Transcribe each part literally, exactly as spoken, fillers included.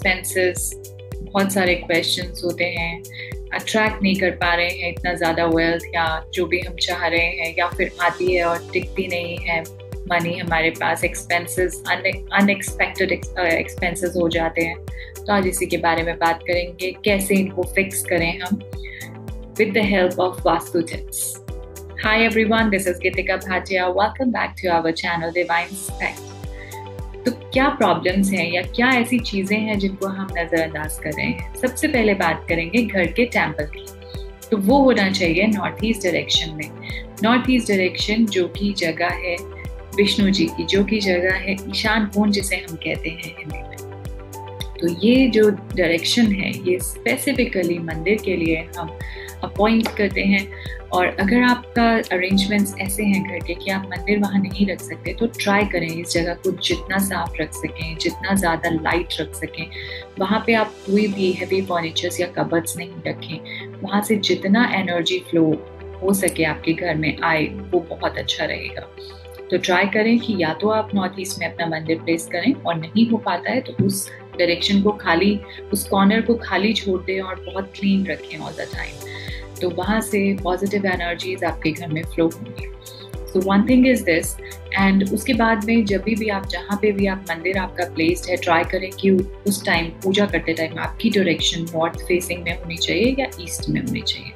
Expenses, बहुत सारे questions होते हैं, अट्रैक्ट नहीं कर पा रहे हैं इतना ज़्यादा वेल्थ या जो भी हम चाह रहे हैं, या फिर आती है और टिकती नहीं है मनी हमारे पास, एक्सपेंसेस अनएक्सपेक्टेड एक्सपेंसेस हो जाते हैं। तो आज इसी के बारे में बात करेंगे, कैसे इनको फिक्स करें हम with the help of Vastu Tips. Hi everyone, this is Gitika Bhatia. Welcome back to our channel Divine Spect. तो क्या प्रॉब्लम्स हैं या क्या ऐसी चीज़ें हैं जिनको हम नज़रअंदाज कर रहे हैं? सबसे पहले बात करेंगे घर के टेम्पल की। तो वो होना चाहिए नॉर्थ ईस्ट डायरेक्शन में। नॉर्थ ईस्ट डायरेक्शन जो कि जगह है विष्णु जी की, जो कि जगह है ईशान कोण जिसे हम कहते हैं हिंदी में। तो ये जो डायरेक्शन है ये स्पेसिफिकली मंदिर के लिए हम अपॉइंट करते हैं। और अगर आपका अरेंजमेंट्स ऐसे हैं घर के कि आप मंदिर वहाँ नहीं रख सकते, तो ट्राई करें इस जगह को जितना साफ रख सकें, जितना ज़्यादा लाइट रख सकें। वहाँ पे आप कोई भी हैवी फर्नीचर्स या कबर्ड्स नहीं रखें। वहाँ से जितना एनर्जी फ्लो हो सके आपके घर में आए, वो बहुत अच्छा रहेगा। तो ट्राई करें कि या तो आप नॉर्थ ईस्ट में अपना मंदिर प्लेस करें, और नहीं हो पाता है तो उस डायरेक्शन को खाली, उस कॉर्नर को खाली छोड़ दें और बहुत क्लीन रखें ऑल द टाइम। तो वहाँ से पॉजिटिव एनर्जीज आपके घर में फ्लो होंगी। So one thing is this. And उसके बाद में जब भी आप जहाँ पे भी आप मंदिर आपका प्लेस्ड है, ट्राई करें कि उस टाइम पूजा करते टाइम आपकी डायरेक्शन नॉर्थ फेसिंग में होनी चाहिए या ईस्ट में होनी चाहिए।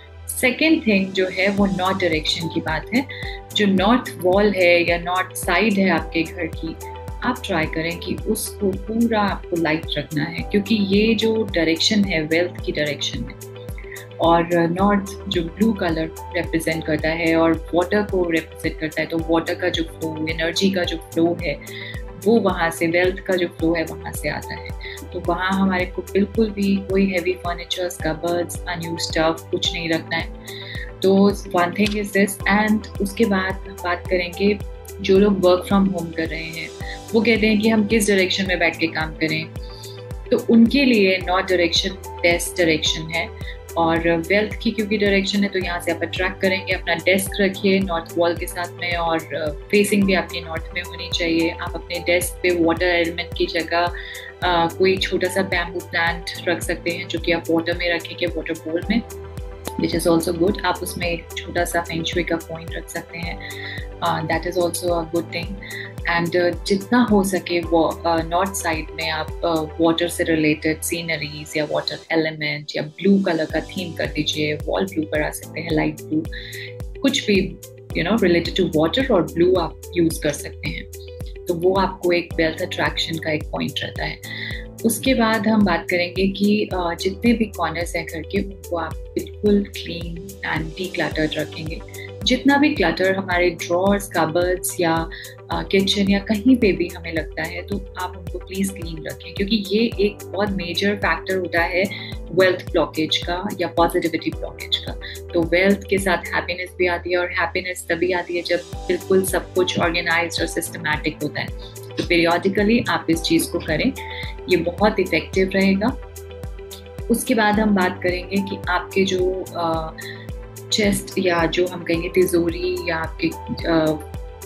सेकेंड थिंग जो है वो नॉर्थ डायरेक्शन की बात है। जो नॉर्थ वॉल है या नॉर्थ साइड है आपके घर की, आप ट्राई करें कि उसको पूरा आपको लाइट रखना है, क्योंकि ये जो डायरेक्शन है वेल्थ की डायरेक्शन है। और नॉर्थ जो ब्लू कलर रिप्रेजेंट करता है और वाटर को रिप्रेजेंट करता है, तो वाटर का जो फ्लो, एनर्जी का जो फ्लो है वो वहाँ से, वेल्थ का जो फ्लो है वहाँ से आता है। तो वहाँ हमारे को बिल्कुल भी कोई heavy furnitures, cupboards, unused stuff कुछ नहीं रखना है। तो one thing is this. And उसके बाद बात करेंगे जो लोग वर्क फ्रॉम होम कर रहे हैं, वो कहते हैं कि हम किस डायरेक्शन में बैठ के काम करें। तो उनके लिए नॉर्थ डायरेक्शन बेस्ट डायरेक्शन है। और वेल्थ की क्योंकि डायरेक्शन है, तो यहाँ से आप अट्रैक्ट करेंगे। अपना डेस्क रखिए नॉर्थ वॉल के साथ में, और फेसिंग भी आपकी नॉर्थ में होनी चाहिए। आप अपने डेस्क पे वाटर एलिमेंट की जगह आ, कोई छोटा सा बैम्बू प्लांट रख सकते हैं, जो कि आप वाटर में रखेंगे, वाटर बोल में, विच इज़ ऑल्सो गुड। आप उसमें एक छोटा सा फेंग शुई का पॉइंट रख सकते हैं, that is also a good thing. And जितना हो सके वो नॉर्थ साइड में आप वाटर uh, से रिलेटेड सीनरीज या वाटर एलिमेंट या ब्लू कलर का थीम कर दीजिए। वॉल ब्लू करा सकते हैं, लाइट ब्लू, कुछ भी you know related to water और ब्लू आप यूज़ कर सकते हैं। तो वो आपको एक वेल्थ अट्रैक्शन का एक पॉइंट रहता है। उसके बाद हम बात करेंगे कि uh, जितने भी कॉर्नर्स हैं घर के, उनको आप बिल्कुल क्लीन एंड डीक्लटर्ड रखेंगे। जितना भी क्लटर हमारे ड्रॉर्स, कबर्ड्स या किचन uh, या कहीं पे भी हमें लगता है, तो आप उनको प्लीज़ क्लीन रखें, क्योंकि ये एक बहुत मेजर फैक्टर होता है वेल्थ ब्लॉकेज का या पॉजिटिविटी ब्लॉकेज का। तो वेल्थ के साथ हैप्पीनेस भी आती है, और हैप्पीनेस तभी आती है जब बिल्कुल सब कुछ ऑर्गेनाइज्ड और सिस्टमैटिक होता है। तो पीरियडिकली आप इस चीज़ को करें, ये बहुत इफेक्टिव रहेगा। उसके बाद हम बात करेंगे कि आपके जो चेस्ट uh, या जो हम कहेंगे तिजोरी, या आपके uh,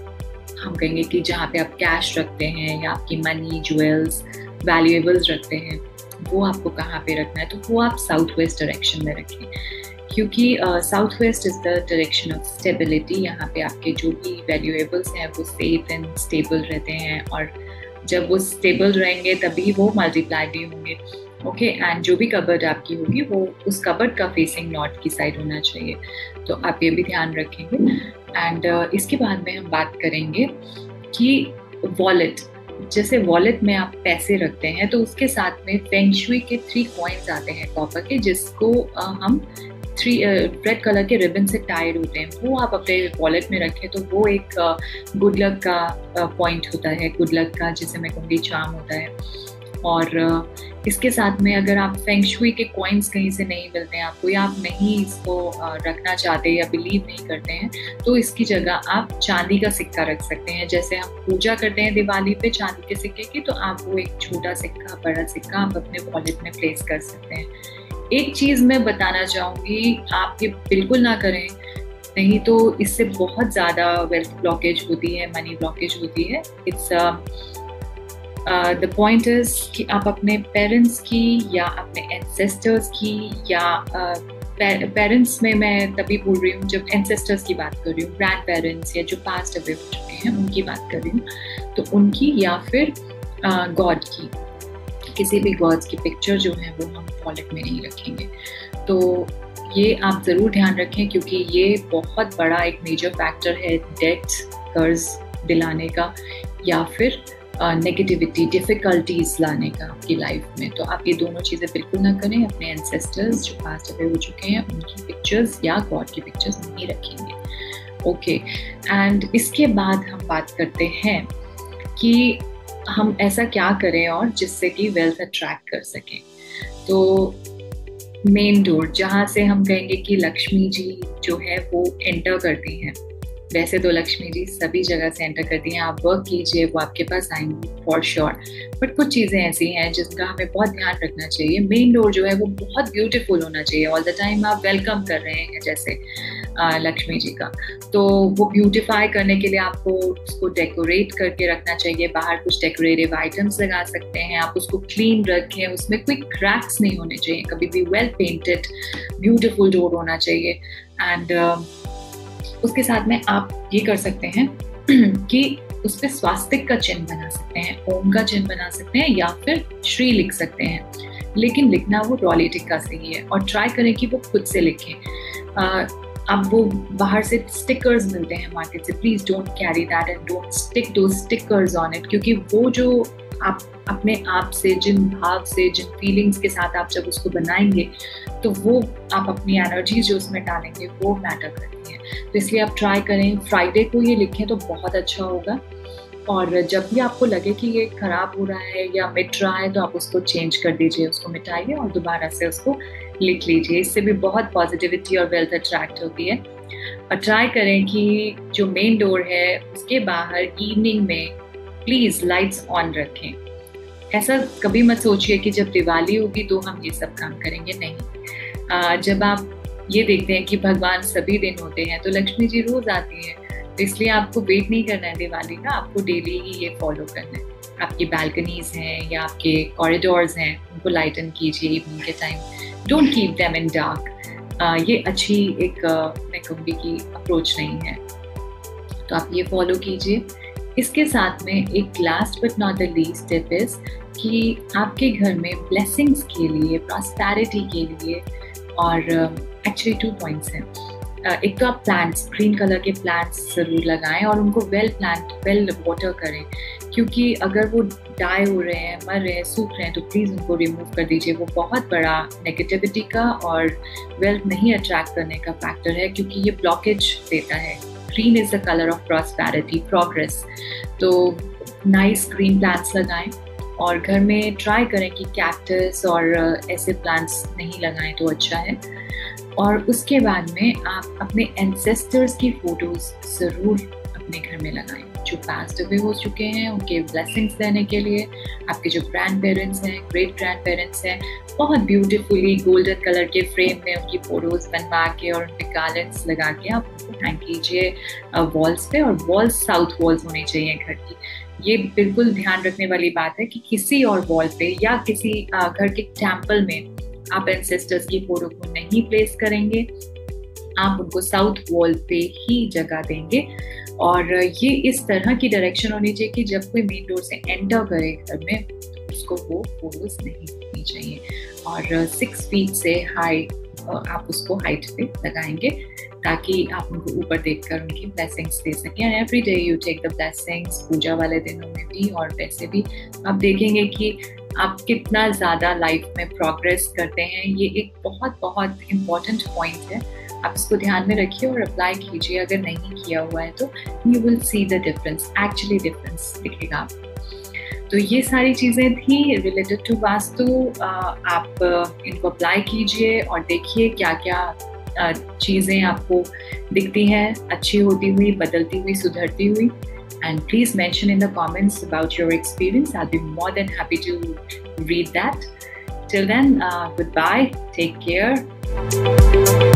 हम कहेंगे कि जहाँ पे आप कैश रखते हैं या आपकी मनी, ज्वेल्स, वैल्यूएबल्स रखते हैं, वो आपको कहाँ पे रखना है। तो वो आप साउथ वेस्ट डायरेक्शन में रखें, क्योंकि south west is the direction of stability. यहाँ पे आपके जो भी वैल्यूएबल्स हैं वो सेफ एंड स्टेबल रहते हैं, और जब वो स्टेबल रहेंगे तभी वो मल्टीप्लाई भी होंगे। ओके okay, एंड जो भी कबर्ड आपकी होगी वो उस कबर्ड का फेसिंग नॉर्थ की साइड होना चाहिए। तो आप ये भी ध्यान रखेंगे। एंड uh, इसके बाद में हम बात करेंगे कि वॉलेट, जैसे वॉलेट में आप पैसे रखते हैं, तो उसके साथ में फेंग शुई के थ्री कॉइन्स आते हैं कॉपर के, जिसको uh, हम थ्री रेड कलर के रिबन से टाइड होते हैं, वो आप अपने वॉलेट में रखें। तो वो एक गुड uh, लक का पॉइंट uh, होता है, गुड लक का जिसे मैं कहूँगी चार्म होता है। और uh, इसके साथ में अगर आप फेंग शुई के कॉइन्स कहीं से नहीं मिलते हैं आपको, या आप नहीं इसको uh, रखना चाहते या बिलीव नहीं करते हैं, तो इसकी जगह आप चांदी का सिक्का रख सकते हैं। जैसे हम पूजा करते हैं दिवाली पे चांदी के सिक्के की, तो आप वो एक छोटा सिक्का, बड़ा सिक्का आप अपने वॉलेट में प्लेस कर सकते हैं। एक चीज़ मैं बताना चाहूँगी, आप ये बिल्कुल ना करें, नहीं तो इससे बहुत ज़्यादा वेल्थ ब्लॉकेज होती है, मनी ब्लॉकेज होती है। इट्स द पॉइंट इज कि आप अपने पेरेंट्स की या अपने एंसेस्टर्स की या पेरेंट्स uh, में मैं तभी बोल रही हूँ जब एंसेस्टर्स की बात कर रही हूँ, ग्रैंड पेरेंट्स या जो पास्ट अवे हो चुके हैं उनकी बात कर रही हूँ, तो उनकी या फिर गॉड uh, की, किसी भी गॉड्स की पिक्चर जो है वो हम वॉलेट में नहीं रखेंगे। तो ये आप ज़रूर ध्यान रखें, क्योंकि ये बहुत बड़ा एक मेजर फैक्टर है डेट्स, कर्ज दिलाने का या फिर नेगेटिविटी uh, डिफ़िकल्टीज लाने का आपकी लाइफ में। तो आप ये दोनों चीज़ें बिल्कुल ना करें। अपने एंसेस्टर्स जो पास्ट अवे हो चुके हैं उनकी पिक्चर्स या गॉड की पिक्चर्स नहीं रखेंगे। ओके, एंड इसके बाद हम बात करते हैं कि हम ऐसा क्या करें और जिससे कि वेल्थ अट्रैक्ट कर सकें। तो मेन डोर, जहाँ से हम कहेंगे कि लक्ष्मी जी जो है वो एंटर करती हैं। वैसे तो लक्ष्मी जी सभी जगह से एंटर करती हैं, आप वर्क कीजिए वो आपके पास आएंगी फॉर श्योर, बट कुछ चीज़ें ऐसी हैं जिसका हमें बहुत ध्यान रखना चाहिए। मेन डोर जो है वो बहुत ब्यूटीफुल होना चाहिए, ऑल द टाइम आप वेलकम कर रहे हैं जैसे आ, लक्ष्मी जी का, तो वो ब्यूटिफाई करने के लिए आपको उसको डेकोरेट करके रखना चाहिए। बाहर कुछ डेकोरेटिव आइटम्स लगा सकते हैं, आप उसको क्लीन रखें, उसमें कोई क्रैक्स नहीं होने चाहिए, कभी भी वेल पेंटेड ब्यूटीफुल डोर होना चाहिए। एंड uh, उसके साथ में आप ये कर सकते हैं कि उस पर स्वास्तिक का चिन्ह बना सकते हैं, ओम का चिन्ह बना सकते हैं या फिर श्री लिख सकते हैं, लेकिन लिखना वो रॉली टिक्का से ही है और ट्राई करें कि वो खुद से लिखें। uh, अब वो बाहर से स्टिकर्स मिलते हैं मार्केट से, please don't carry that and don't stick two stickers on it, क्योंकि वो जो आप अपने आप से, जिन भाव से, जिन फीलिंग्स के साथ आप जब उसको बनाएंगे तो वो आप अपनी एनर्जी जो उसमें डालेंगे वो मैटर करती है। तो इसलिए आप ट्राई करें, फ्राइडे को ये लिखें तो बहुत अच्छा होगा। और जब भी आपको लगे कि ये खराब हो रहा है या मिट रहा है तो आप उसको चेंज कर दीजिए, उसको मिटाइए और दोबारा से उसको लिख लीजिए। इससे भी बहुत पॉजिटिविटी और वेल्थ अट्रैक्ट होती है। और ट्राई करें कि जो मेन डोर है उसके बाहर इवनिंग में प्लीज़ लाइट्स ऑन रखें। ऐसा कभी मत सोचिए कि जब दिवाली होगी तो हम ये सब काम करेंगे, नहीं। आ, जब आप ये देखते हैं कि भगवान सभी दिन होते हैं तो लक्ष्मी जी रोज आती हैं, तो इसलिए आपको वेट नहीं करना है दिवाली का, आपको डेली ही ये फॉलो करना है। आपकी बालकनीज हैं या आपके कॉरिडोर्स हैं, उनको लाइटन कीजिए इवनिंग के time, don't keep them in dark. ये अच्छी एक uh, मैं कहूँगी कि अप्रोच नहीं है, तो आप ये फॉलो कीजिए। इसके साथ में एक last but not the least tip is कि आपके घर में ब्लेसिंग्स के लिए, प्रॉस्पेरिटी के लिए, और एक्चुअली टू पॉइंट्स हैं। uh, एक तो आप प्लांट्स, ग्रीन कलर के प्लांट्स ज़रूर लगाएं और उनको वेल प्लांट वेल वाटर करें, क्योंकि अगर वो डाई हो रहे हैं, मर रहे हैं, सूख रहे हैं तो प्लीज़ उनको रिमूव कर दीजिए। वो बहुत बड़ा नेगेटिविटी का और वेल्थ नहीं अट्रैक्ट करने का फैक्टर है, क्योंकि ये ब्लॉकेज देता है। Green is the colour of prosperity, progress. तो नाइस ग्रीन प्लांट्स लगाएं और घर में ट्राई करें कि कैक्टस और ऐसे प्लांट्स नहीं लगाएं तो अच्छा है। और उसके बाद में आप अपने एंसेस्टर्स की फोटोज़ ज़रूर अपने घर में लगाएं, जो पास्ट अवे हो चुके हैं, उनके ब्लेसिंग्स देने के लिए। आपके जो ग्रैंड पेरेंट्स हैं, ग्रेट ग्रैंड पेरेंट्स हैं, बहुत ब्यूटीफुली गोल्डन कलर के फ्रेम में उनकी फ़ोटोज़ बनवा के और उन पर गार्लैंड्स लगा के आप उनको हैंग कीजिए वॉल्स पे। और वॉल्स साउथ वॉल्स होनी चाहिए घर की। ये बिल्कुल ध्यान रखने वाली बात है कि किसी और वॉल पे या किसी घर के टेम्पल में आप एंसेस्टर्स की फोटो को नहीं प्लेस करेंगे, आप उनको साउथ वॉल पे ही जगह देंगे। और ये इस तरह की डायरेक्शन होनी चाहिए कि जब कोई मेन डोर से एंटर करे घर में तो उसको वो फोटोज नहीं दिखनी चाहिए। और सिक्स फीट से हाई आप उसको हाइट पे लगाएंगे ताकि आप उनको ऊपर देखकर उनकी ब्लेसिंग्स दे सकें। And every day you take the blessings, पूजा वाले दिनों में भी और वैसे भी आप देखेंगे कि आप कितना ज़्यादा लाइफ में प्रोग्रेस करते हैं। ये एक बहुत बहुत इम्पॉर्टेंट पॉइंट है, आप इसको ध्यान में रखिए और अप्लाई कीजिए। अगर नहीं किया हुआ है तो you will see the difference, actually difference दिखेगा आपको। तो ये सारी चीज़ें थी रिलेटेड टू वास्तु। आप इनको अप्लाई कीजिए और देखिए क्या क्या चीज़ें आपको दिखती हैं अच्छी होती हुई, बदलती हुई, सुधरती हुई। And please mention in the comments about your experience. I'll be more than happy to read that. Till then, uh, goodbye. Take care.